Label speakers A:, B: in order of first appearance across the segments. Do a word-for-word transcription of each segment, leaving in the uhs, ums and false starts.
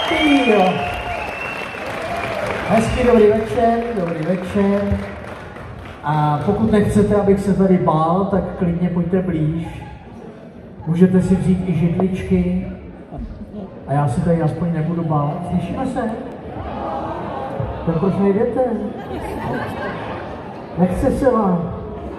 A: Jo. Hezký dobrý večer, dobrý večer. A pokud nechcete, abych se tady bál, tak klidně pojďte blíž. Můžete si vzít i židličky. A já si tady aspoň nebudu bát. Slyšíme se? Tak proč nejdete? Nechce se vám.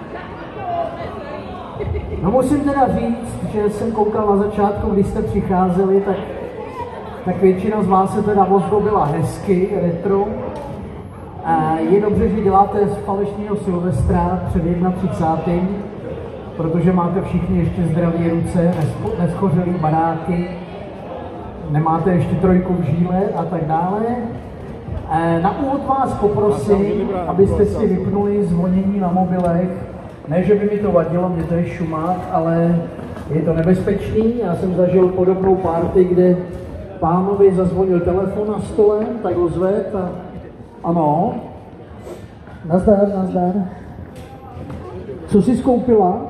A: No musím teda říct, že jsem koukal na začátku, když jste přicházeli, tak, tak většina z vás se teda ozdobila hezky, retro. A je dobře, že děláte z falešného Silvestra před třicátým prvním protože máte všichni ještě zdravé ruce, neschořelý baráky, nemáte ještě trojku v žíle a tak dále. Na úvod vás poprosím, abyste si vypnuli zvonění na mobilech. Ne, že by mi to vadilo, mě to je šumák, ale je to nebezpečný. Já jsem zažil podobnou party, kde pánovi zazvonil telefon na stole, tak ho zved a ano. Nazdar, nazdar. Co jsi skoupila?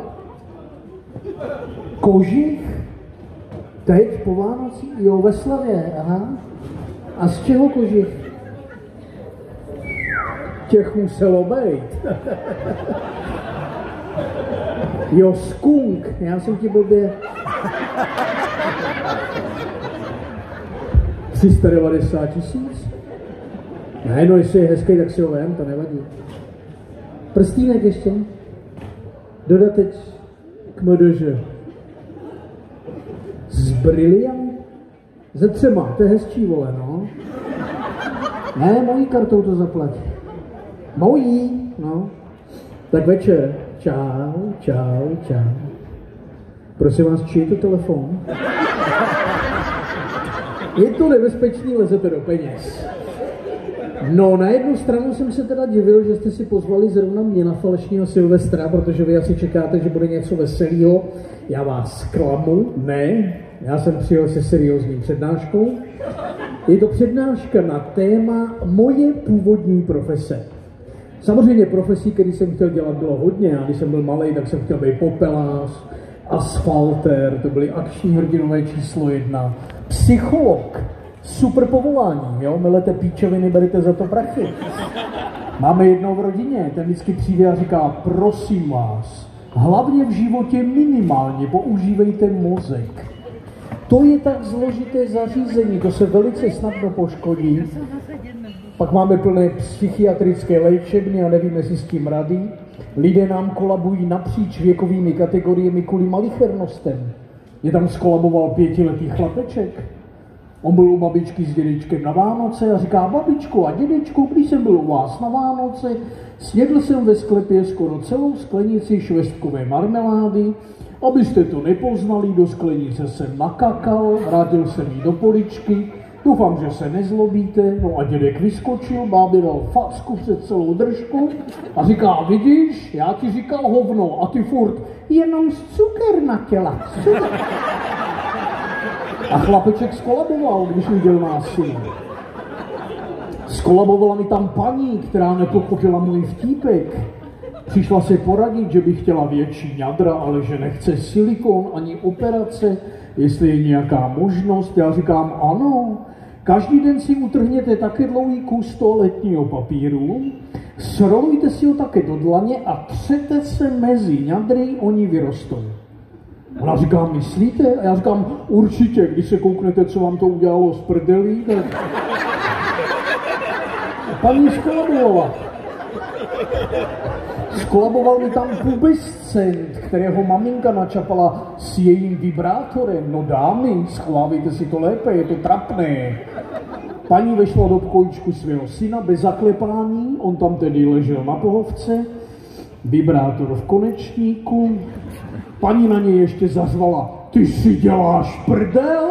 A: Kožich? Teď po Vánocích? Jo, ve Slavě, aha. A z čeho kožich? Těch muselo být. Jo, skunk, já jsem ti blbě. tři sta devadesát tisíc? Ne, no jestli je hezký, tak si ho vem, to nevadí. Prstínek ještě? Dodateč k mdž. Z briliant? Ze třema, to je hezčí, vole, no. Ne, mojí kartou to zaplatí. Mojí, no. Tak večer. Čau, čau, čau. Prosím vás, čí je to telefon? Je to nebezpečný, lezete do peněz. No, na jednu stranu jsem se teda divil, že jste si pozvali zrovna mě na falešního Silvestra, protože vy asi čekáte, že bude něco veselého. Já vás zklamu. Ne, já jsem přijel se seriózní přednáškou. Je to přednáška na téma moje původní profese. Samozřejmě profesí, který jsem chtěl dělat, bylo hodně. Já když jsem byl malý, tak jsem chtěl být popelář, asfaltér, to byly akční hrdinové číslo jedna, psycholog, super povolání, jo, milete píčoviny, berete za to prachy. Máme jednoho v rodině, ten vždycky přijde a říká, prosím vás, hlavně v životě minimálně používejte mozek. To je tak zložité zařízení, to se velice snadno poškodí. Pak máme plné psychiatrické léčebny a nevíme, jestli s tím radí. Lidé nám kolabují napříč věkovými kategoriemi kvůli malichernostem. Je tam skolaboval pětiletý chlapeček. On byl u babičky s dědečkem na Vánoce a říká, babičko a dědečku, když jsem byl u vás na Vánoce, snědl jsem ve sklepě skoro celou sklenici švestkové marmelády. Abyste to nepoznali, do sklenice jsem nakakal, vrátil jsem ji do poličky. Doufám, že se nezlobíte. No a dědek vyskočil, bábě dal facku před celou držku a říká, vidíš, já ti říkal hovno a ty furt, jenom z cuker na těla. A chlapeček skolaboval, když viděl násilí. Skolabovala mi tam paní, která nepochopila můj vtípek. Přišla se poradit, že by chtěla větší ňadra, ale že nechce silikon ani operace, jestli je nějaká možnost. Já říkám, ano, každý den si utrhněte také dlouhý kus toaletního papíru, srolujte si ho také do dlaně a třete se mezi ňadry, oni vyrostou. Ona říká, myslíte? A já říkám, určitě, když se kouknete, co vám to udělalo z prdelí, tak... Paní skolabovala. Skolaboval mi tam pubescent, kterého maminka načapala s jejím vibrátorem. No dámy, schovávejte si to lépe, je to trapné. Paní vešla do pokojíčku svého syna bez zaklepání, on tam tedy ležel na pohovce, vibrátor v konečníku. Paní na něj ještě zařvala, ty si děláš prdel?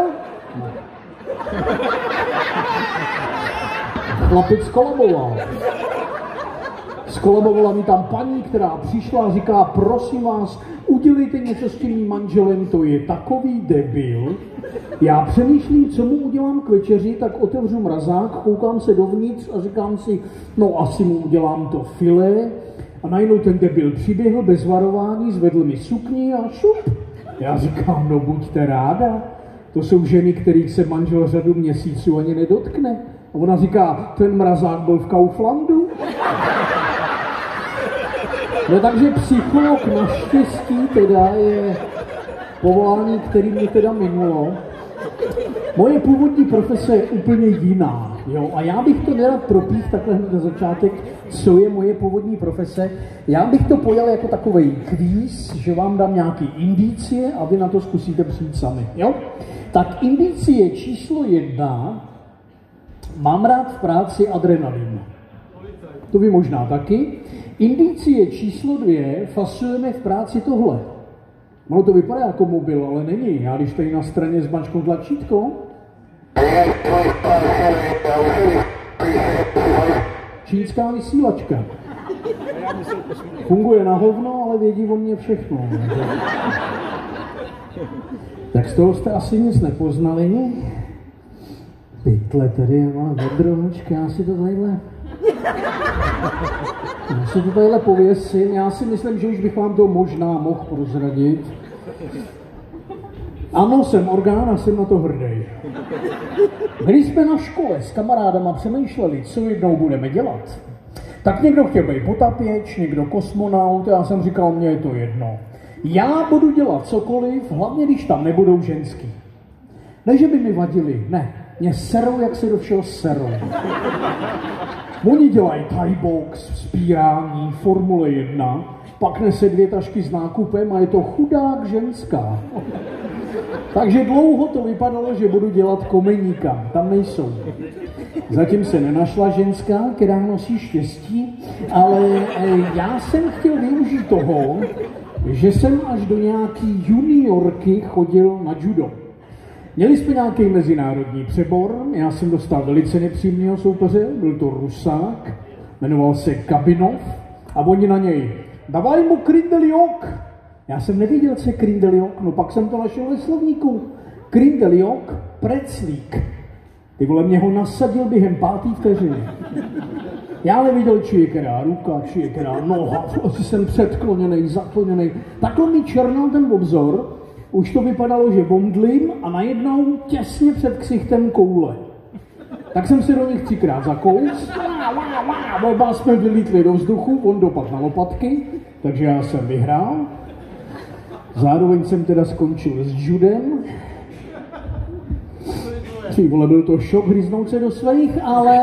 A: Chlapec skolaboval. Skolabovala mi tam paní, která přišla a říká, prosím vás, udělejte něco s tím mým manželem, to je takový debil. Já přemýšlím, co mu udělám k večeři, tak otevřu mrazák, koukám se dovnitř a říkám si, no asi mu udělám to filé. A najednou ten debil přiběhl bez varování, zvedl mi sukni a šup. Já říkám, no buďte ráda. To jsou ženy, kterých se manžel řadu měsíců ani nedotkne. A ona říká, ten mrazák byl v Kauflandu. No takže psycholog naštěstí teda je povolání, který mě teda minulo. Moje původní profese je úplně jiná, jo, a já bych to nerad propích takhle hned na začátek, co je moje původní profese. Já bych to pojal jako takovej kvíz, že vám dám nějaký indicie a vy na to zkusíte přijít sami, jo. Tak indicie číslo jedna, mám rád v práci adrenalin. To vy možná taky. Indicie číslo dvě, fasujeme v práci tohle. No to vypadá jako mobil, ale není. Já když tady na straně zmačknu tlačítko. Čínská vysílačka. Funguje na hovno, ale vědí o mě všechno. Tak z toho jste asi nic nepoznali. Pytle tady, má vedronočka, já si to tadyhle... Já si to tadyhle pověsím, já si myslím, že už bych vám to možná mohl prozradit. Ano, jsem orgán a jsem na to hrdý. Když jsme na škole s kamarádama přemýšleli, co jednou budeme dělat, tak někdo chtěl být potapěč, někdo kosmonaut, já jsem říkal, mně je to jedno. Já budu dělat cokoliv, hlavně když tam nebudou ženský. Ne, že by mi vadili, ne. Mě serou, jak se do všeho serou. Oni dělají Thai box, vzpírání, Formule jedna, pak nese dvě tašky s nákupem a je to chudák ženská. Takže dlouho to vypadalo, že budu dělat komeníka. Tam nejsou. Zatím se nenašla ženská, která nosí štěstí, ale já jsem chtěl využít toho, že jsem až do nějaký juniorky chodil na judo. Měli jsme nějaký mezinárodní přebor, já jsem dostal velice nepříjemného soupeře, byl to Rusák, jmenoval se Kabinov a oni na něj, davaj mu krindeliok. Já jsem nevěděl, co je krindeliok, no pak jsem to našel ve slovníku. Krindeliok, preclík. Ty vole, mě ho nasadil během pátý vteřiny. Já neviděl, či je která ruka, či je která noha, asi jsem předkloněnej, zakloněnej. Takhle mi černal ten obzor, už to vypadalo, že bomdlím a najednou těsně před ksichtem koule. Tak jsem si do nich třikrát zakous, oba jsme vylítli do vzduchu, on dopadl na lopatky, takže já jsem vyhrál. Zároveň jsem teda skončil s judem. Ty vole, byl to šok hryznout se do svých, ale...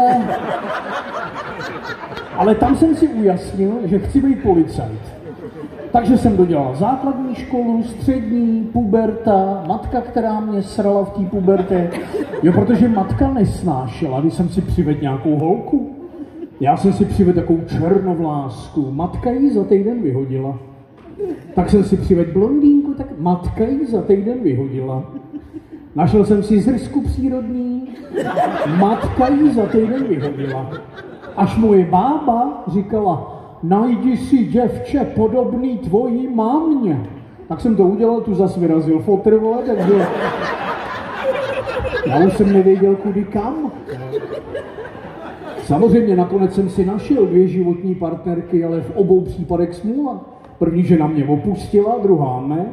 A: Ale tam jsem si ujasnil, že chci být policajt. Takže jsem dodělal základní školu, střední, puberta, matka, která mě srala v té pubertě. Jo, protože matka nesnášela, když jsem si přivedl nějakou holku. Já jsem si přivedl takovou černovlásku, matka ji za týden vyhodila. Tak jsem si přivedl blondýnku, tak matka ji za týden vyhodila. Našel jsem si zrsku přírodní, matka ji za týden vyhodila. Až moje bába říkala, najdi si děvče podobný tvojí mámě. Tak jsem to udělal, tu zas vyrazil fotr, vole, takže já už jsem nevěděl, kudy kam. Samozřejmě nakonec jsem si našel dvě životní partnerky, ale v obou případech smůla. První žena mě opustila, druhá ne.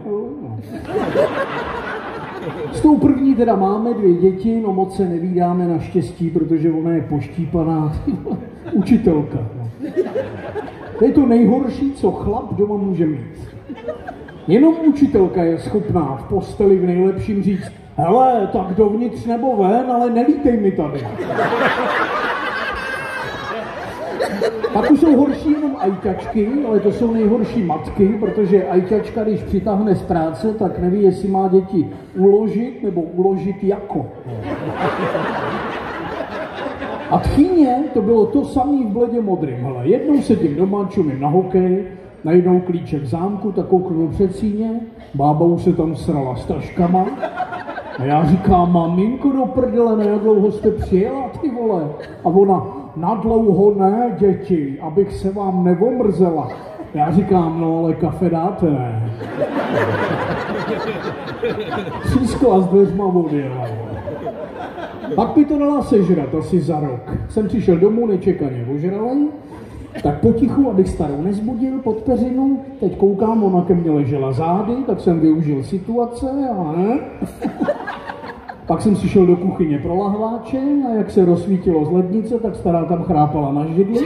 A: S tou první teda máme dvě děti, no moc se nevídáme naštěstí, protože ona je poštípaná učitelka. No. To je to nejhorší, co chlap doma může mít. Jenom učitelka je schopná v posteli v nejlepším říct, hele, tak dovnitř nebo ven, ale nelítej mi tady. Pak už jsou horší jenom ajťačky, ale to jsou nejhorší matky, protože ajťačka, když přitáhne z práce, tak neví, jestli má děti uložit nebo uložit jako. A tchýně to bylo to samé v bledě modrým. Hele, jednou sedím doma, čumím na hokej, najednou klíče v zámku, tak kouknu před síně, bába už se tam srala s taškama. A já říkám, maminko do prdele, ne, jak dlouho jste přijela, ty vole? A ona, na dlouho ne, děti, abych se vám nevomrzela. Já říkám, no ale kafe dáte, ne? Třískla s dveřma odjela. Pak by to dala sežrat asi za rok. Jsem přišel domů nečekaně ožralej, tak potichu, abych starou nezbudil pod peřinu, teď koukám, ona ke mně ležela zády, tak jsem využil situace a ne? Pak jsem si šel do kuchyně pro lahváče a jak se rozsvítilo z lednice, tak stará tam chrápala na židli.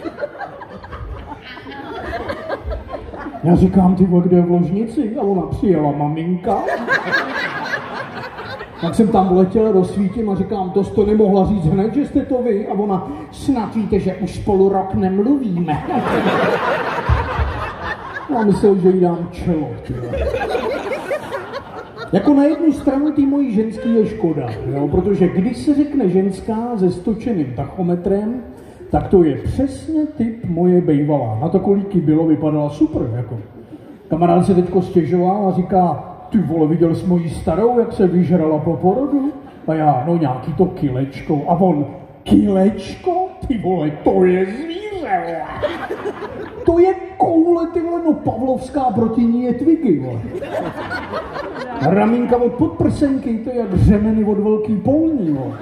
A: Já říkám, ty vole, kde je v ložnici? A ona přijela maminka. Tak jsem tam vletěl, rozsvítím a říkám, to jste nemohla říct hned, že jste to vy? A ona, snad víte, že už spolu rok nemluvíme. Já myslel, že jí dám čelo. Tyhle. Jako na jednu stranu ty mojí ženský je škoda, jo? Protože když se řekne ženská se stočeným tachometrem, tak to je přesně typ moje bejvalá. Na to, kolik jí bylo, vypadala super. Jako. Kamarád se teďko stěžoval a říká, ty vole, viděl jsi mojí starou, jak se vyžrala po porodu? A já, no nějaký to kilečko. A on, kilečko? Ty vole, to je zvíře, to je koule, tyhle, no pavlovská proti ní je twigy, vole. Ramínka od podprsenky, to je jak řemeny od velký polní, vole.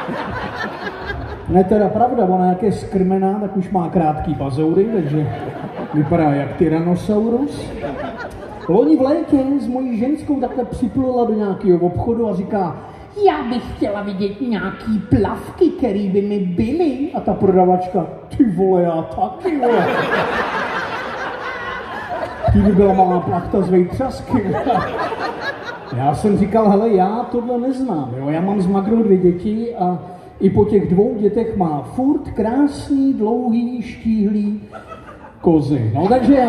A: Ne teda pravda, ona jak je skrmená, tak už má krátký pazoury, takže vypadá jak Tyrannosaurus. Loni v létě s mojí ženskou takhle připlula do nějakého obchodu a říká, já bych chtěla vidět nějaký plavky, který by mi byly. A ta prodavačka, ty vole, já taky, vole. Ty by byla malá plachta z vejtřasky. Já jsem říkal, hele, já tohle neznám, jo. Já mám z Magru dvě děti a i po těch dvou dětech má furt krásný, dlouhý, štíhlý kozy. No takže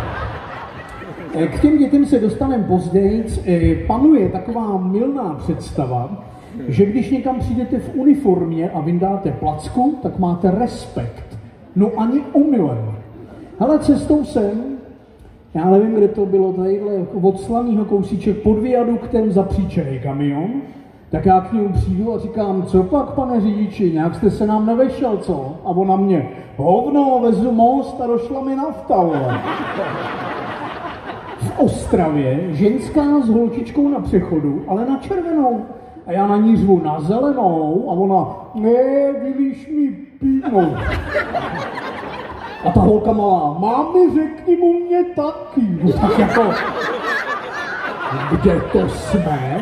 A: k těm dětem se dostaneme později. Panuje taková mylná představa, že když někam přijdete v uniformě a vyndáte placku, tak máte respekt. No ani omylem. Hele, cestou sem, já nevím, kde to bylo, tadyhle od Slanýho kousíček pod viaduktem zapříčený kamion, tak já k němu přijdu a říkám, co pak, pane řidiči, nějak jste se nám nevešel, co? A ona mě, hovno, vezu most a došla mi nafta, vole. V Ostravě ženská s holčičkou na přechodu, ale na červenou. A já na ní řvu na zelenou a ona, ne, vylíš mi pínu. A ta holka malá, mámi, řekni mu mě taky. No tak jako, kde to jsme?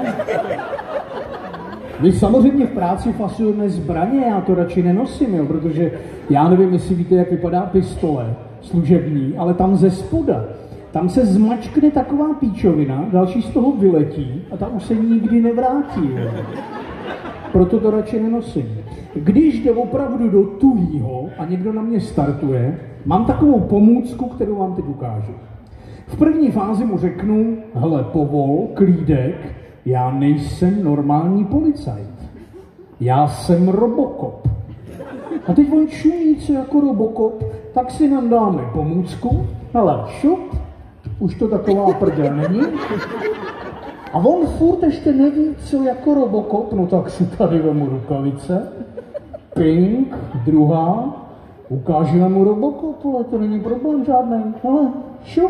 A: My samozřejmě v práci fasujeme zbraně, já to radši nenosím, jo, protože já nevím, jestli víte, jak vypadá pistole služební, ale tam ze spoda, tam se zmačkne taková píčovina, další z toho vyletí a ta už se nikdy nevrátí. Jo. Proto to radši nenosím. Když jde opravdu do tuhýho a někdo na mě startuje, mám takovou pomůcku, kterou vám teď ukážu. V první fázi mu řeknu, hele, povol, klídek, já nejsem normální policajt. Já jsem Robocop. A teď on šumí, co jako Robocop, tak si nám dáme pomůcku, hele, šup, už to taková prdel není. A on furt ještě neví, co jako Robocop, no tak si tady vemu rukavice, ping, druhá, ukážeme mu Robocop, ale to není problém žádný, hele, šup.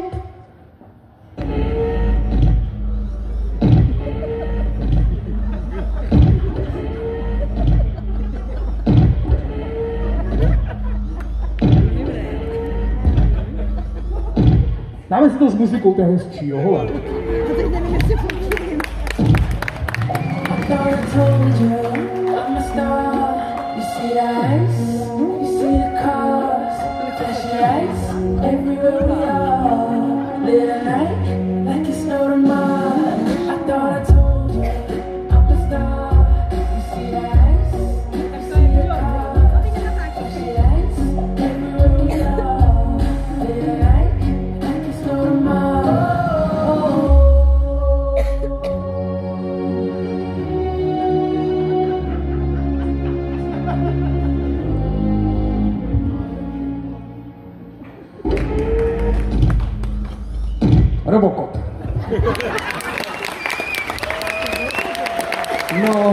A: Dáme si to s muzikou, to je hezčí, jo, hele. Robocop. No,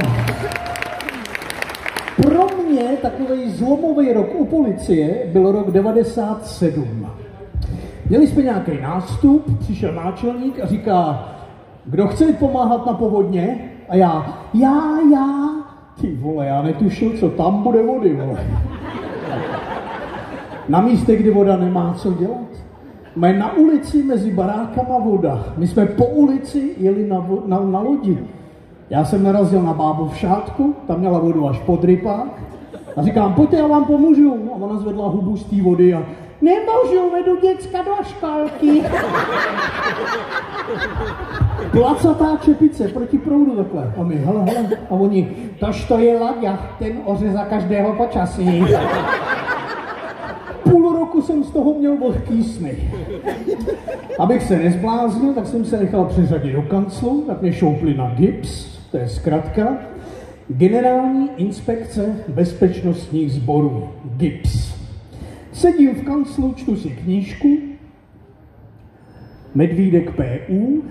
A: pro mě takový zlomový rok u policie byl rok devadesát sedm. Měli jsme nějaký nástup, přišel náčelník a říká, kdo chce pomáhat na povodně? A já, já, já. Ty vole, já netušil, co tam bude vody, vole. Na místě, kdy voda nemá co dělat. Mají na ulici mezi barákama voda. My jsme po ulici jeli na, na, na lodi. Já jsem narazil na bábu v šátku, tam měla vodu až pod rypák. A říkám, pojďte, já vám pomůžu. A ona zvedla hubu z té vody a nemůžu, vedu děcka do školky. Placatá čepice proti proudu takhle. A my, hele, hele. A oni, tož to je Laďa, ten oře za každého počasí. Půl roku jsem z toho měl vlhký sny. Abych se nezbláznil, tak jsem se nechal přeřadit do kanclu, tak mě šoupli na GIBS, to je zkratka. Generální inspekce bezpečnostních sborů, GIBS. Sedím v kanclu, čtu si knížku, Medvídek P U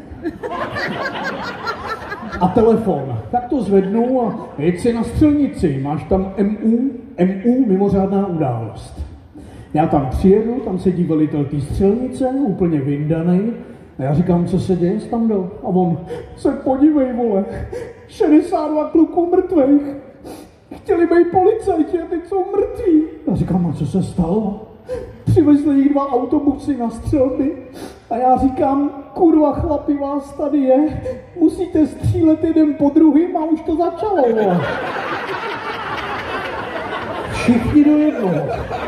A: a telefon. Tak to zvednu a jeď si na střelnici, máš tam M U, M U, mimořádná událost. Já tam přijedu, tam sedí velitel té střelnice, úplně vyndanej, a já říkám, co se děje, Stando? A on, se podívej, vole, šedesát dva kluků mrtvých. Chtěli být policajti a teď jsou mrtví. Já říkám, a co se stalo? Přivezli jich dva autobusy na střelby. A já říkám, kurva chlapi, vás tady je. Musíte střílet jeden po druhým a už to začalo, vole. Všichni do jednoho.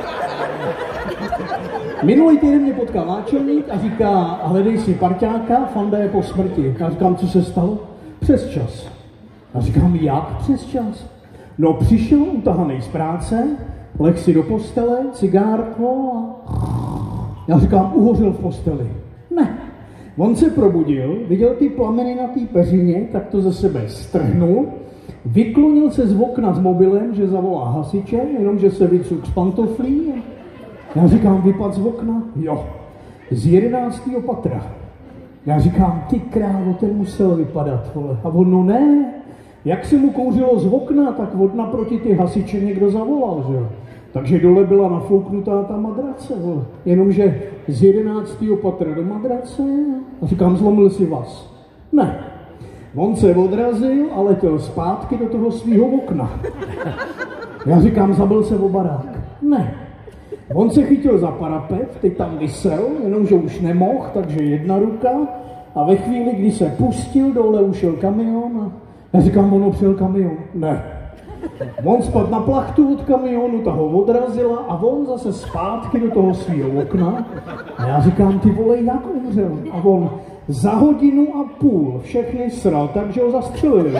A: Minulý týden mě potkal náčelník a říká, hledej si parťáka, Fanda je po smrti. Já říkám, co se stalo? Přes čas. A říkám, jak přes čas? No přišel utahaný z práce, leh si do postele, cigárko a... Já říkám, uhořel v posteli. Ne. On se probudil, viděl ty plameny na té peřině, tak to ze sebe strhnul, vyklonil se z okna s mobilem, že zavolá hasiče, jenomže se vycuk z pantoflí. Já říkám, vypad z okna? Jo. Z jedenáctého patra. Já říkám, ty krávo, ten musel vypadat, vole. A on, no ne. Jak se mu kouřilo z okna, tak od naproti ty hasiče někdo zavolal, že jo. Takže dole byla nafouknutá ta madrace, vole. Jenomže z jedenáctého patra do madrace. A říkám, zlomil si vás. Ne. On se odrazil a letěl zpátky do toho svýho okna. Já říkám, zabil se o barák. Ne. On se chytil za parapet, teď tam visel, jenomže už nemohl, takže jedna ruka. A ve chvíli, kdy se pustil, dole ušel kamion a já říkám, ono přijel kamion. Ne. On spadl na plachtu od kamionu, ta ho odrazila a on zase zpátky do toho svého okna. A já říkám, ty vole, jak umřel? A on za hodinu a půl všechny sral, takže ho zastřelili.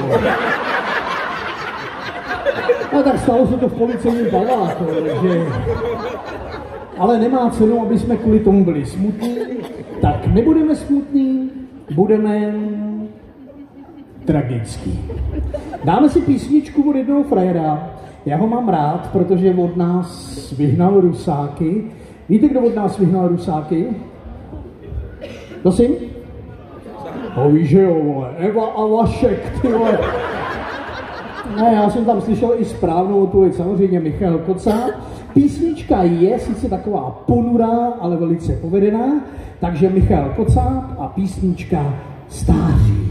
A: A tak stalo se to v policejním palátu, že... Ale nemá cenu, aby jsme kvůli tomu byli smutní. Tak nebudeme smutní, budeme tragický. Dáme si písničku od jednoho frajera. Já ho mám rád, protože od nás vyhnal Rusáky. Víte, kdo od nás vyhnal Rusáky? Prosím? No víš, že jo, vole. Eva a Vašek, ty vole. Ne, já jsem tam slyšel i správnou odpověď, samozřejmě Michal Kocáb. Písnička je sice taková ponurá, ale velice povedená, takže Michal Kocáb a písnička Stáří.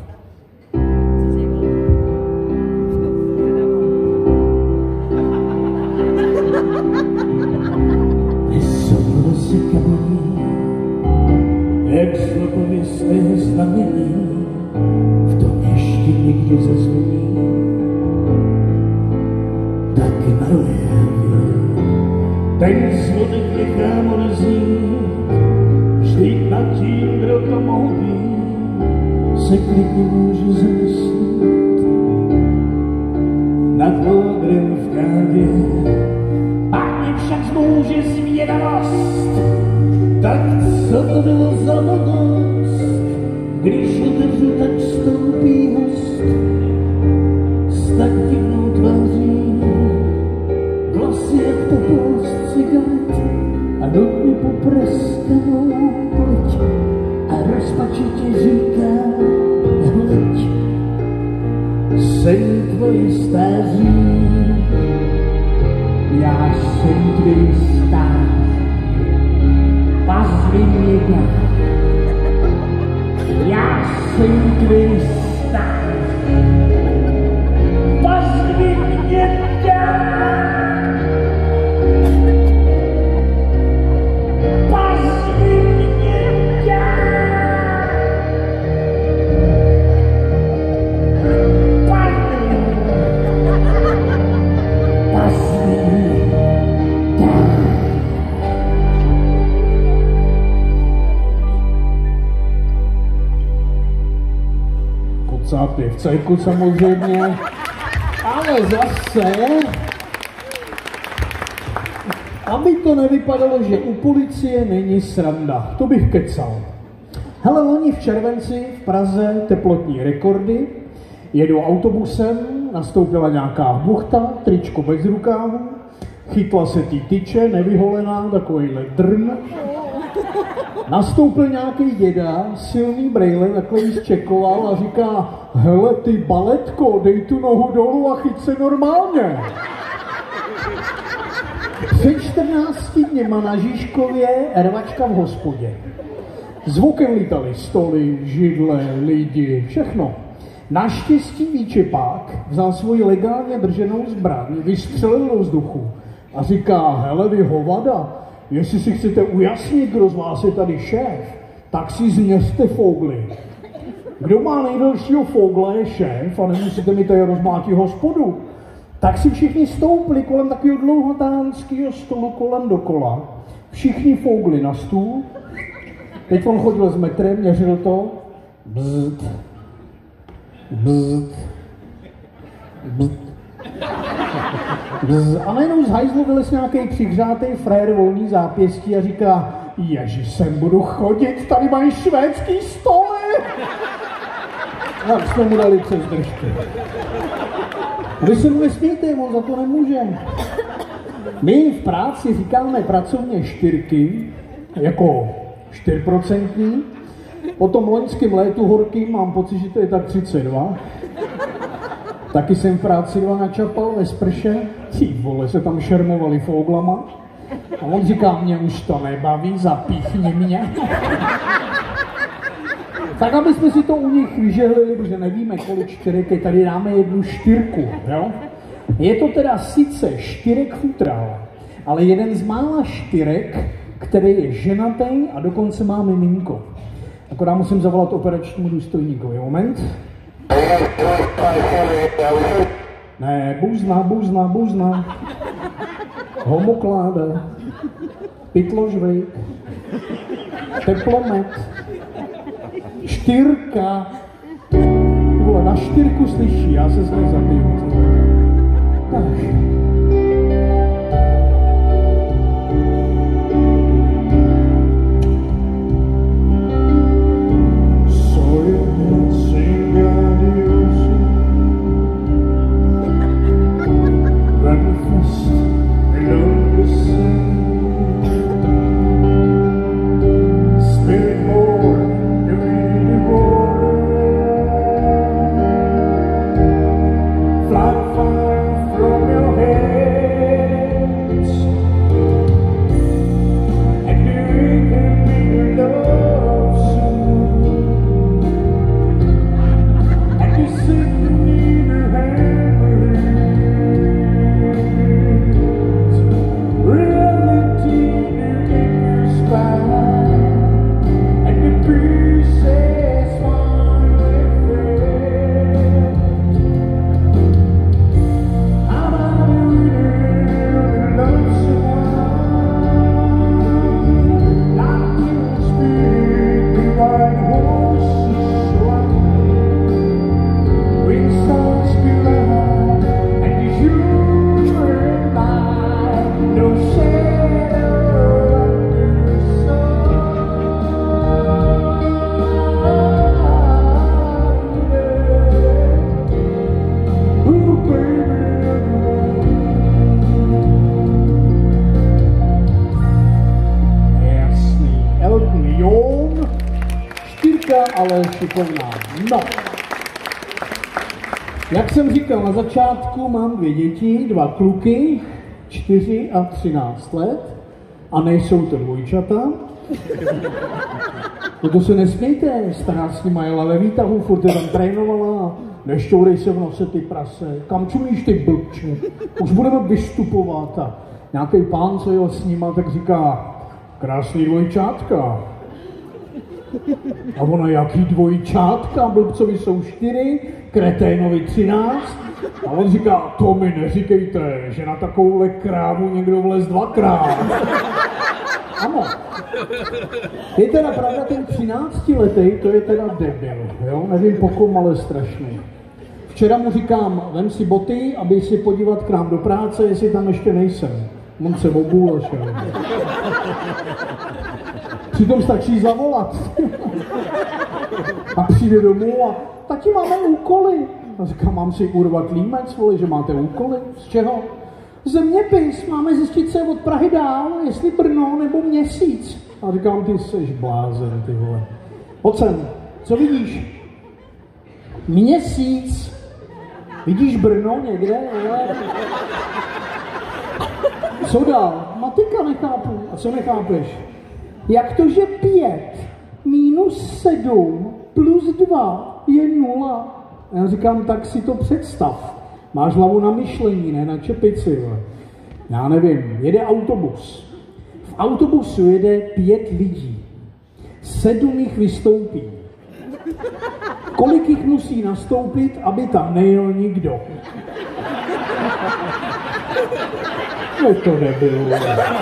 A: Vysoklo si kamení, jak zlopověstné znamení, v tom ještě někdy zazvoní. Tak maluje ten zvonek nechá mrzí, vždyť nad tím, kdo to mohl být, se klidně může zamyslet nad modrem v kávě. Pak mě však zmůže zvědavost, tak co to bylo za modost, když otevřu, tak stoupí host s tak divnou tváří. Vlasy jak popol z cigaret a dotně popreskanou pleť a rozpačitě říká, hleď, jsem tvoje stáří, já jsem tvoje stáří, pazvi mě dá, já jsem tvoje stáří, pazvi mě dá. Cápy v cejku samozřejmě, ale zase, aby to nevypadalo, že u policie není sranda, to bych kecal. Hele, loni v červenci v Praze teplotní rekordy, jedu autobusem, nastoupila nějaká buchta, tričko bez rukávu, chytla se tý tyče, nevyholená, takovýhle drn. Nastoupil nějaký děda, silný brejle, takhle jí zčekoval a říká, hele ty baletko, dej tu nohu dolů a chyť se normálně. Před čtrnácti dněma na Žižkově rvačka v hospodě. Zvukem lítaly stoly, židle, lidi, všechno. Naštěstí výčepák vzal svoji legálně drženou zbraň, vystřelil do vzduchu a říká, hele vy hovada, jestli si chcete ujasnit, kdo z vás je tady šéf, tak si změřte fogly. Kdo má nejdelšího fogla je šéf a nemusíte mi tady rozmátit hospodu. Tak si všichni stoupli kolem takového dlouhotánského stolu kolem dokola. Všichni fougli na stůl. Teď on chodil s metrem, měřil to. Bzd. Bzd. Bzd. Bzd. A najednou z hajzlu vylez nějaký přihřátej frér volný zápěstí a říká, ježi, sem budu chodit, tady mají švédský stoly. A jsme mu dali přes držky. Vy se mu nesmíte, on za to nemůže. My v práci říkáme pracovně štyrky, jako čtyřprocentní. Po tom loňském létu horkým mám pocit, že to je tak třicet dva. Taky jsem v práci dva načapal ve sprše. Ty vole, se tam šermovali fouglama. A on říká, mě už to nebaví, zapíchni mě. Tak, aby jsme si to u nich vyžehlili, protože nevíme, kolik čtyřek je, tady dáme jednu štyrku, jo? Je to teda sice štyrek futrál, ale jeden z mála štyrek, který je ženatý a dokonce má miminko. Akorát musím zavolat operačnímu důstojníkovi. Moment. Ne, buzna, buzna, buzna. Homokláda. Pytložvejk. Teplomet. Štyrka. Vole, na štyrku slyší, já se zle zabiju. Tak. Ale šikovná. No. Jak jsem říkal na začátku, mám dvě děti, dva kluky, čtyři a třináct let. A nejsou to dvojčata. No to se nesmějte, stará s nima jela ve výtahu, furt je tam trénovala. Nešťourej se v nose, ty prase. Kam čumíš, ty blbče? Už budeme vystupovat. A nějaký pán, co jel s nima, tak říká, krásný dvojčátka. A ona, jaký dvojčátka, blbcovi jsou čtyři, kreténovi třináct. A on říká, to mi neříkejte, že na takovouhle krávu někdo vlez dvakrát. ano. Je teda pravda, ten třináctiletý, to je teda debil, jo? Nevím po kom, ale strašný. Včera mu říkám, vem si boty, aby si podívat k nám do práce, jestli tam ještě nejsem. On se obul a šel. Přitom stačí zavolat. A přijde domů a tati, máme úkoly. A říkám, mám si urvat límec, vole, že máte úkoly? Z čeho? Zeměpis, máme zjistit, co je od Prahy dál, jestli Brno nebo Měsíc. A říkám, ty seš blázen, ty vole. Pojď sem, co vidíš? Měsíc. Vidíš Brno někde? Ale... Co dál? Matika nechápu. A co nechápeš? Jak to, že pět minus sedm plus dva je nula? A já říkám, tak si to představ. Máš hlavu na myšlení, ne na čepici. Vole. Já nevím, jede autobus. V autobusu jede pět lidí. Sedm jich vystoupí. Kolik jich musí nastoupit, aby tam nejel nikdo? No to nebylo.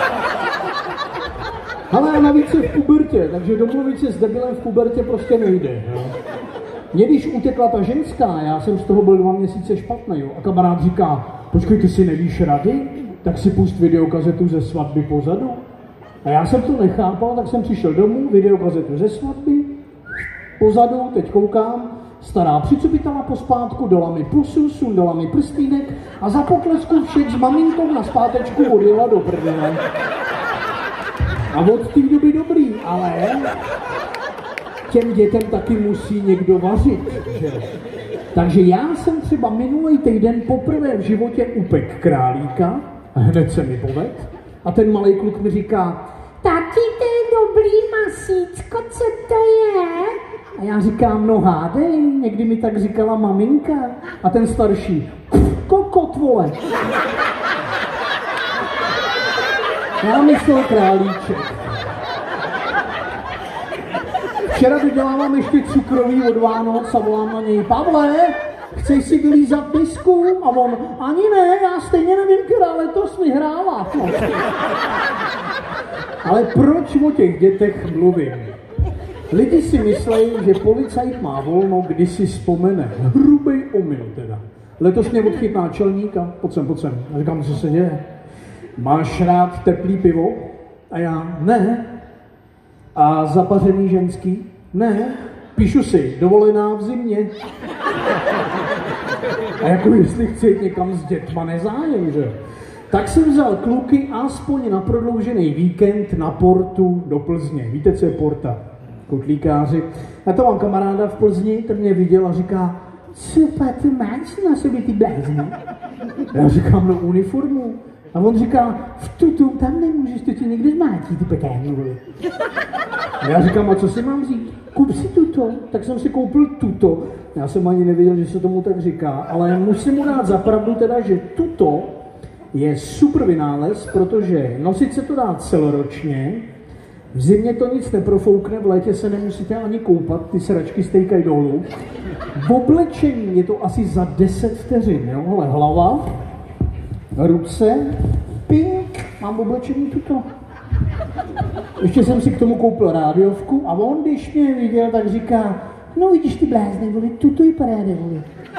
A: Ale a navíc je v pubertě, takže domluvit se s debilem v pubertě prostě nejde. Jo? Mě když utekla ta ženská, já jsem z toho byl dva měsíce špatný, jo? A kamarád říká, počkej, ty si nevíš rady? Tak si pust videokazetu ze svatby pozadu. A já jsem to nechápal, tak jsem přišel domů, videokazetu ze svatby, pozadu, teď koukám, stará přicupitala pospátku, dala mi pusu, sundala mi prstínek a za potlesku všech s maminkou na zpátečku odjela do prdele. A od té doby dobrý, ale těm dětem taky musí někdo vařit, že? Takže já jsem třeba minulý týden poprvé v životě upek králíka, hned se mi poved, a ten malý kluk mi říká, tati, to je dobrý masíčko, co to je? A já říkám, no hádej, někdy mi tak říkala maminka. A ten starší, kokot, vole. Já myslel králíček. Včera dodělávám ještě cukrový od Vánoc a volám na něj, Pavle, chceš si vylízat misku? A on, ani ne, já stejně nevím, která letos vyhrála. No. Ale proč o těch dětech mluvím? Lidi si myslejí, že policajt má volno, když si vzpomene. Hrubej omyl teda. Letos mě odchytná čelníka, pojď sem, pojď sem. A říkám, co se děje? Máš rád teplý pivo? A já, ne. A zapařený ženský? Ne. Píšu si, dovolená v zimě. A jako jestli chci jít někam s dětma, nezájem, že? Tak jsem vzal kluky aspoň na prodloužený víkend na Portu do Plzně. Víte, co je Porta? Kotlíkáři. Já to mám kamaráda v Plzni, ten mě viděl a říká, co pak ty máš na sobě, ty blázni? Já říkám, no uniformu. A on říká, v tutu tam nemůžeš, to ti někde zmátí, ty pekáni. Já říkám, a co si mám vzít? Kup si tuto. Tak jsem si koupil tuto. Já jsem ani nevěděl, že se tomu tak říká, ale musím mu dát za pravdu teda, že tuto je super vynález, protože nosit se to dá celoročně, v zimě to nic neprofoukne, v létě se nemusíte ani koupat, ty sračky stejkají dolů. V oblečení je to asi za deset vteřin, jo? Hele, hlava, ruce, pink, mám oblečení tuto. Ještě jsem si k tomu koupil rádiovku a on, když mě viděl, tak říká, no vidíš ty blázny, vole, tuto je paráda, vole.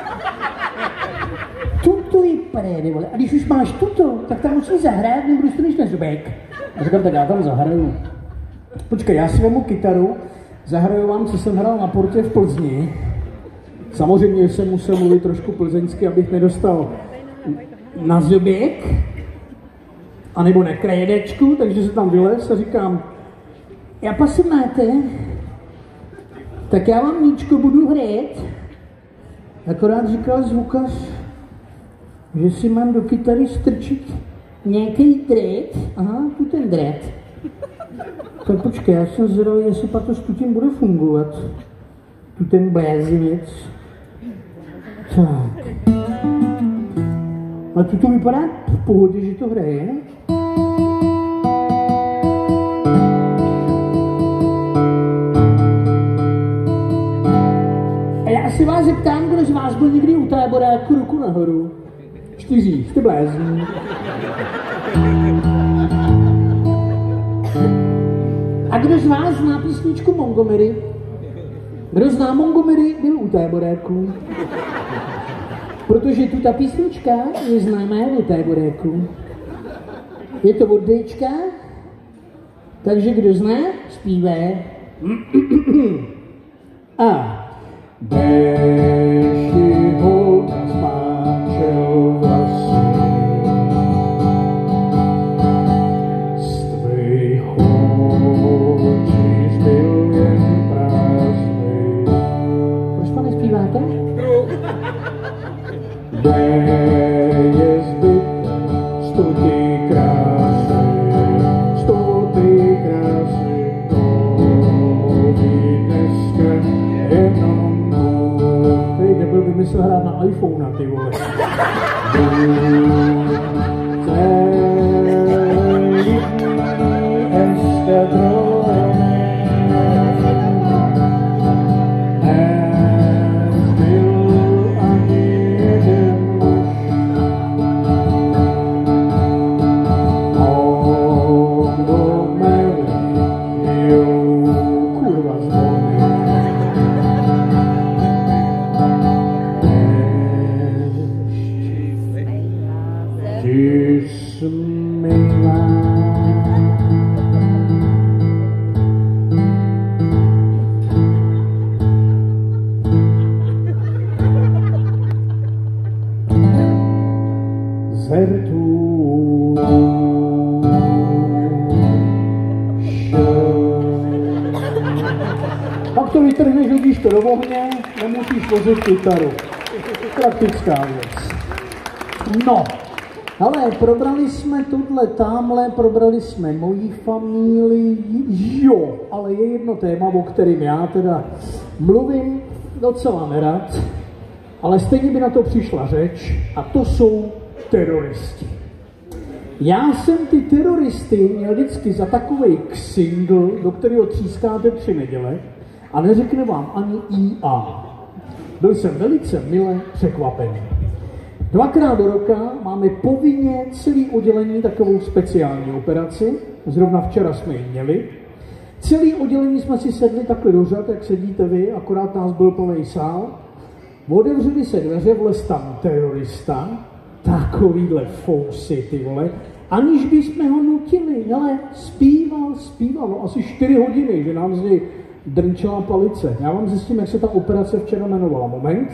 A: Tuto je paráda, vole. A když už máš tuto, tak tam musíš zahrát, nebo dostaneš na zubek. A říkám, tak já tam zahraju. Počkej, já si vemu kytaru, zahraju vám, co jsem hrál na Portě v Plzni. Samozřejmě jsem musel mluvit trošku plzeňsky, abych nedostal na zubek, anebo na krajedečku, takže se tam vylez a říkám, já pasy máte, tak já vám Míčko budu hrát. Akorát říkal zvukař, že si mám do kytary strčit nějaký drét. Aha, tu ten drét. Tak počkej, já jsem zvědavý, jestli pak to s tím bude fungovat. Tu ten blázinec. Tak. A tu to vypadá v pohodě, že to hraje. A já si vás zeptám, kdo z vás byl někdy u táboráku, ruku nahoru. Čtyři, jste blázni. z vás zná písničku Montgomery? Kdo zná Montgomery, byl u táboráku. Protože tu ta písnička je známá u táboráku. Je to od Dčka, takže kdo zná, zpívá. A déšti holka zmáčel vlasy, z tvých očí zbyl jen prázdnej. Proč to nespíváte? Kde je zbytek stotý krásy, stotý krásy, to ví dneska jenom Bůh. Hej, nebyl vymysl hrát na iPhone, ty vole. Pak to vytrhneš, hodíš to do ohně, nemusíš vozit kytaru. Praktická věc. No, ale probrali jsme tohle tamhle, probrali jsme moji familii, jo, ale je jedno téma, o kterém já teda mluvím docela nerad, ale stejně by na to přišla řeč, a to jsou teroristi. Já jsem ty teroristy měl vždycky za takovej ksingl, do kterého třískáte tři neděle a neřekne vám ani í á. Byl jsem velice mile překvapený. Dvakrát do roka máme povinně celý oddělení takovou speciální operaci. Zrovna včera jsme ji měli. Celý oddělení jsme si sedli takhle do řad, jak sedíte vy, akorát nás byl plný sál. Otevřeli se dveře, vlez tam terorista, takovýhle fousy, ty vole, aniž bychom ho nutili, ale zpíval, zpíval, no asi čtyři hodiny, že nám z něj drnčela palice. Já vám zjistím, jak se ta operace včera jmenovala. Moment.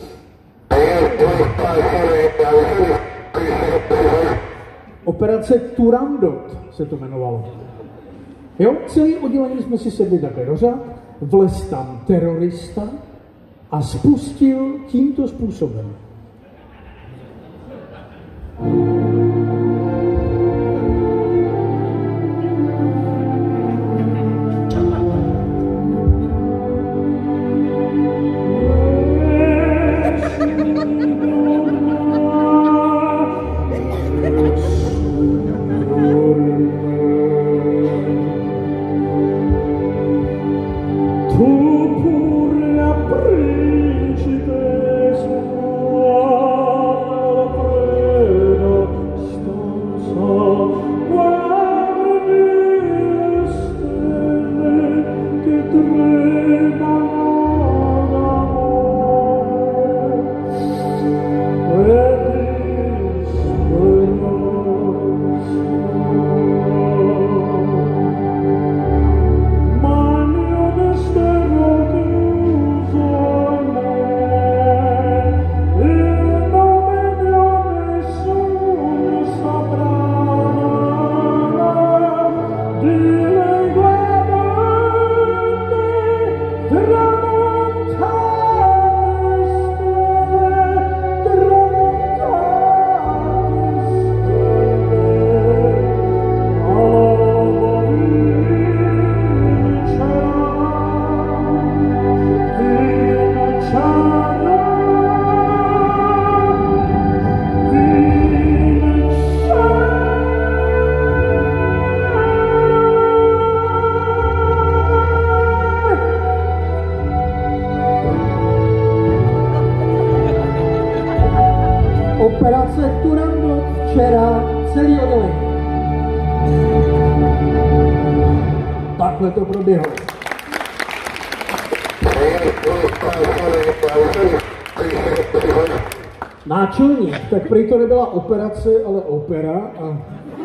A: Operace Turandot se to jmenovalo. Jo, celý oddělení jsme si sedli takhle do řad, vlez tam terorista a spustil tímto způsobem. Operace Turandot včera celý oddělení. Tak takhle to proběhlo. Náčelník, tak prý to nebyla operace, ale opera. A,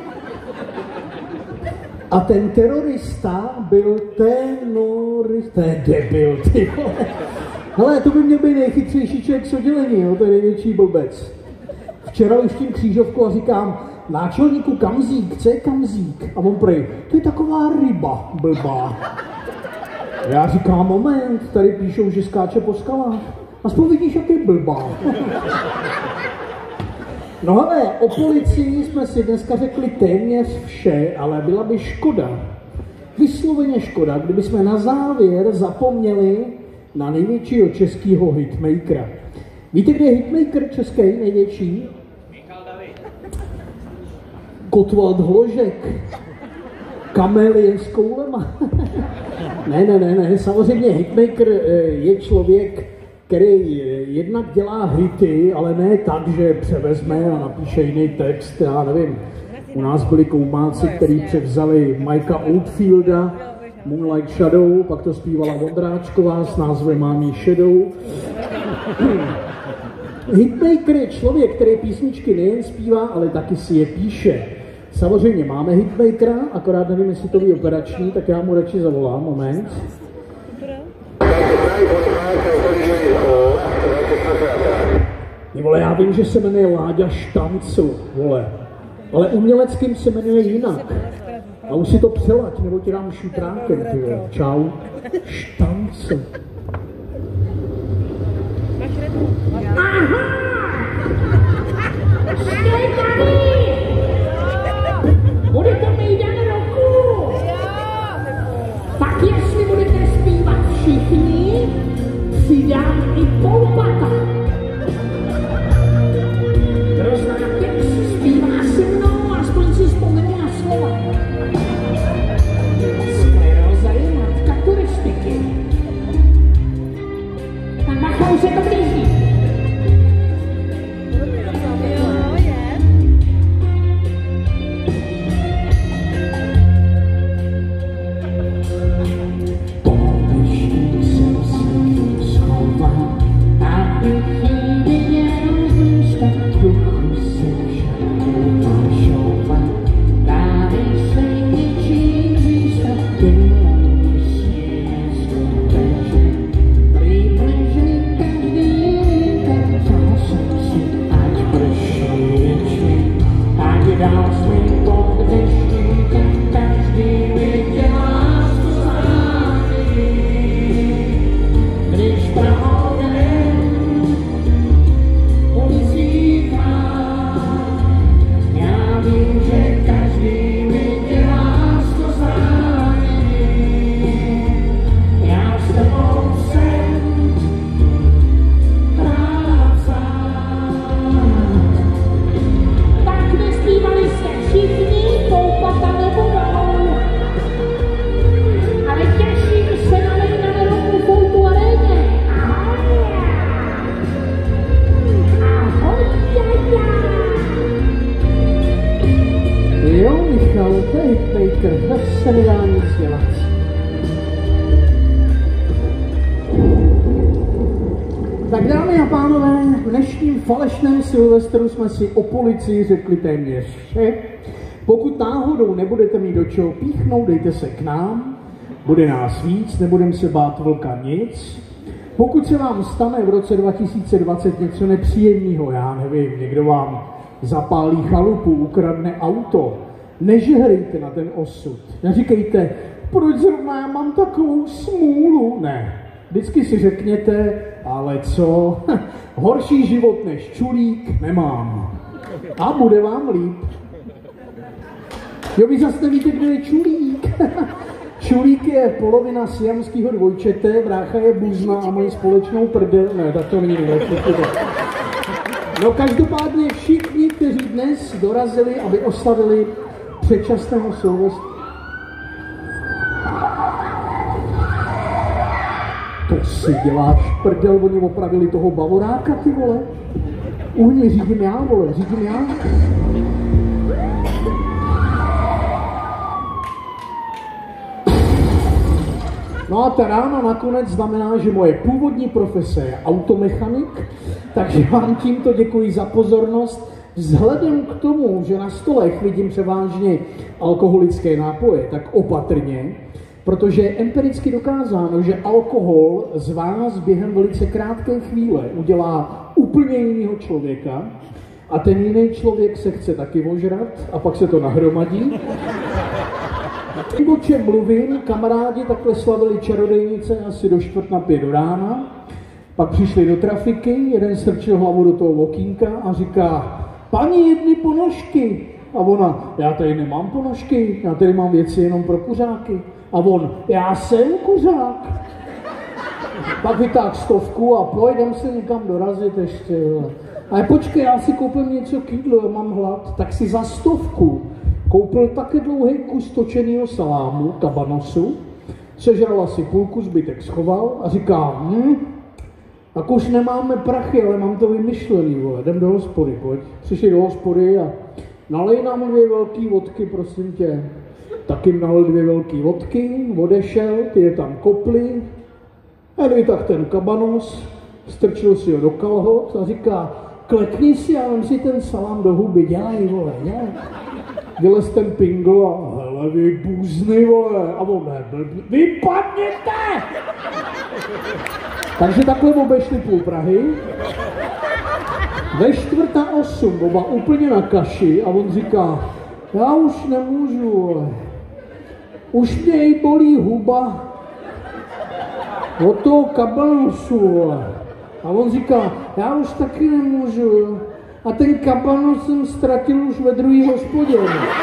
A: a ten terorista byl tenorista, to je debil, ty vole. Hele, to by měl být nejchytřejší člověk z oddělení, jo, to je největší blbec. Včera luštím křížovku a říkám, náčelníku Kamzík, co je Kamzík? A on prej, to je taková ryba blbá. Já říkám, moment, tady píšou, že skáče po skalách. Aspoň vidíš, jak je blbá. No hele, o policii jsme si dneska řekli téměř vše, ale byla by škoda, vysloveně škoda, kdyby jsme na závěr zapomněli na největšího českého hitmakera. Víte, kde je hitmaker český největší? Kotwald Hložek. Kamelien s koulema. ne, ne, ne, ne, samozřejmě hitmaker je člověk, který jednak dělá hity, ale ne tak, že převezme a napíše jiný text, já nevím. U nás byli koumáci, kteří převzali Mikea Oldfielda, Moonlight Shadow, pak to zpívala Vondráčková s názvem Mám jí Shadow. Hitmaker je člověk, který písničky nejen zpívá, ale taky si je píše. Samozřejmě máme hitmakera, akorát nevím, jestli to ví operační, tak já mu radši zavolám, moment. Vole, já vím, že se jmenuje Láďa Štancl, vole, ale uměleckým se jmenuje jinak. A už si to přelaď, nebo ti dám šutránkem, ty vole. Čau. Štancl. Aha! Jste tady! Budete mít den roku! Tak jestli budete zpívat všichni, přidám i poupata. Kdo zná text, zpívá se mnou, aspoň si vzpomenu na slova. Skleróza je matka turistiky. Tak bacha, už se to blíží. Tak dámy a pánové, v dnešním falešném Silvestru jsme si o policii řekli téměř vše. Pokud náhodou nebudete mít do čeho píchnout, dejte se k nám, bude nás víc, nebudeme se bát vlka nic. Pokud se vám stane v roce dva tisíce dvacet něco nepříjemného, já nevím, někdo vám zapálí chalupu, ukradne auto, nežehrejte na ten osud. Neříkejte, proč zrovna já mám takovou smůlu. Ne, vždycky si řekněte, ale co, horší život než čulík nemám. A bude vám líp. Jo, vy zase nevíte, kdo je čulík. Čulík je polovina siamského dvojčete, brácha je buzna a mají společnou prdel. Ne, tak to není nejlepší. No každopádně všichni, kteří dnes dorazili, aby oslavili předčasného Silvestra. To si děláš prdel, oni opravili toho bavoráka, ty vole. Uhni, řídím já, vole, řídím já. No a ta rána nakonec znamená, že moje původní profese je automechanik, takže vám tímto děkuji za pozornost. Vzhledem k tomu, že na stolech vidím převážně alkoholické nápoje, tak opatrně, protože je empiricky dokázáno, že alkohol z vás během velice krátké chvíle udělá úplně jiného člověka a ten jiný člověk se chce taky ožrat a pak se to nahromadí. O čem mluvím, kamarádi takhle slavili čarodejnice asi do čtvrt na pět do rána, pak přišli do trafiky, jeden strčil hlavu do toho okýnka a říká: paní, jedny ponožky. A ona: já tady nemám ponožky, já tady mám věci jenom pro kuřáky. A on: já jsem kuřák. Pak vytáhl stovku a pojedem se někam dorazit ještě. A počkej, já si koupím něco k jídlu, já mám hlad. Tak si za stovku koupil taky dlouhý kus točenýho salámu, kabanosu, sežral asi půlku, zbytek schoval a říká: hm, tak už nemáme prachy, ale mám to vymyšlený, vole, jdem do hospody, pojď. Přišli do hospody a nalej nám dvě velký vodky, prosím tě. Tak jim nalil dvě velký vodky, odešel, ty je tam kopli, a vytáhl ten kabanos, strčil si ho do kalhot a říká: klekni si a vem si ten salám do huby, dělej, vole, dělej. Vylez ten pingo a hele, vy bůzny, vole, a on: nebyl, vypadněte! Takže takhle obešli půl Prahy. Ve čtvrtá osm, oba úplně na kaši a on říká: já už nemůžu, vole. Už mě jí bolí huba od toho kabanosu, vole. A on říká: já už taky nemůžu. A ten kabanos jsem ztratil už ve druhý hospodě.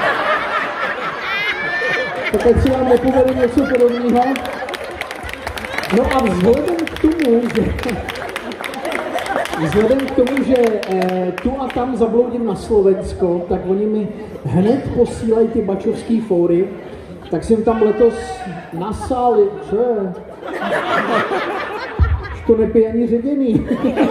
A: Tak ať si vám nepovede něco podobného. No a vzhledem k tomu, že, vzhledem k tomu, že eh, tu a tam zabloudím na Slovensko, tak oni mi hned posílají ty bačovský fóry, tak jsem tam letos nasáli, co je? Už to nepije ani ředěný.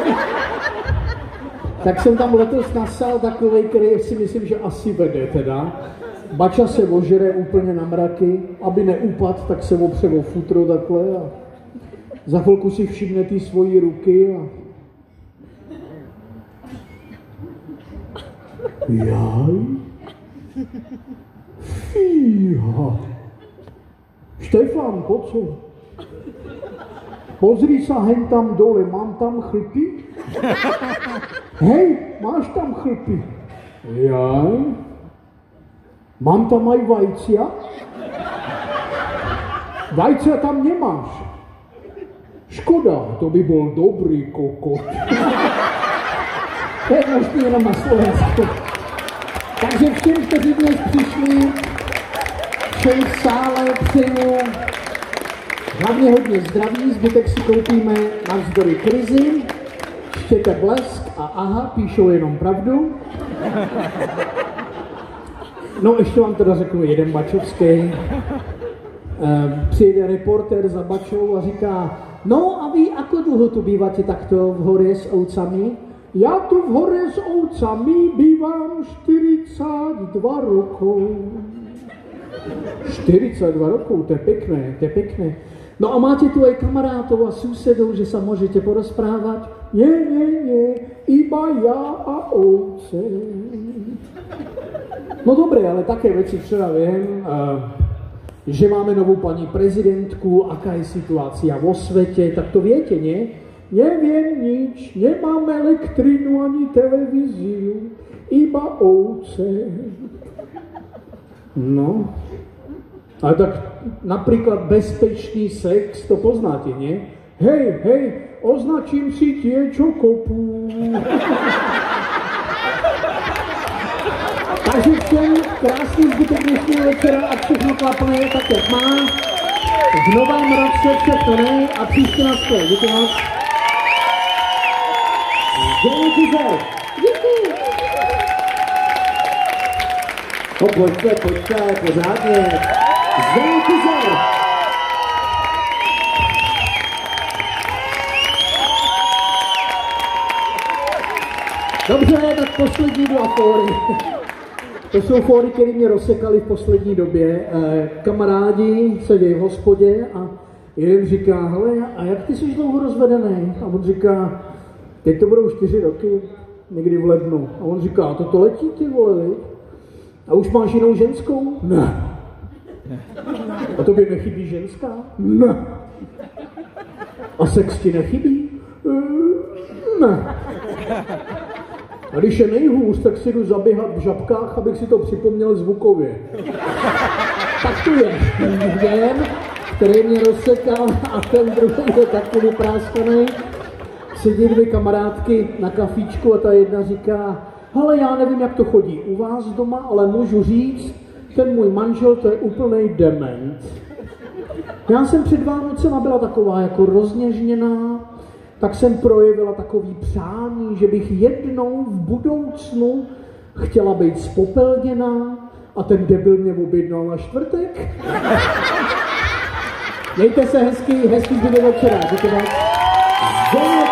A: Tak jsem tam letos nasál takovej, který si myslím, že asi vede teda. Bača se ožere úplně na mraky, aby neupad, tak se opře o futro takhle a za chvilku si všimne ty svojí ruky a... Jaj? Fíha. Štefán, po co? Pozri sa hen tam dole, mám tam chlpy? Hej, máš tam chlpy? Jaj? Mám tam aj vajcia? Vajcia tam nemáš. Škoda, to by byl dobrý kokot. To je možný jenom na Slovensku. Takže všem, kteří dnes přišli, všem v sále přeju hlavně hodně zdraví, zbytek si koupíme navzdory krizi, štěte blesk a aha, píšou jenom pravdu. No ještě vám teda řeknu jeden bačovský. Přijde reportér za Bačou a říká: no a vy ako dlho tu býváte takto v hore s ovcami? Já tu v hore s ovcami bývám štyridsať dva rokov. štyridsať dva rokov, to je pekné, to je pekné. No a máte tu aj kamarátov a susedov, že sa môžete porozprávať? Nie, nie, nie, iba ja a ovce. No dobré, ale také veci včera viem, že máme novou paní prezidentku, aká je situácia vo svete, tak to viete, nie? Neviem nič, nemám elektrinu ani televíziu, iba ovce. No, ale tak napríklad bezpečný sex, to poznáte, nie? Hej, hej, označím si tie, čo kopú. Takže všem krásný zbytek dnešního večera a všechno klapne tak, jak má. V novém roce všechno nej a příště na skvěl. Děkuji moc. Děkuji. Děkuji. No pojďte, pojďte, pořádně. Děkuji. Dobře, tak poslední dva fóry. To jsou fóry, které mě rozsekaly v poslední době. Kamarádi sedějí v hospodě a jeden říká, hele, a jak ty jsi dlouho rozvedený? A on říká, teď to budou čtyři roky, někdy v lednu. A on říká, to to letí, ty vole, viď? A už máš jinou ženskou? Ne. A tobě nechybí ženská? Ne. A sex ti nechybí? Ne. A když je nejhůř, tak si jdu zaběhat v Žabkách, abych si to připomněl zvukově. Tak tu je jeden, který mě rozsekal a ten druhý je taky vypráskaný. Sedí dvě kamarádky na kafíčku a ta jedna říká, hele, já nevím, jak to chodí u vás doma, ale můžu říct, ten můj manžel, to je úplnej dement. Já jsem před Vánocema byla taková jako rozněžněná, tak jsem projevila takový přání, že bych jednou v budoucnu chtěla být spopelněná a ten debil mě objednal na čtvrtek. Mějte se hezky, hezký zbytek večera. Děkujeme.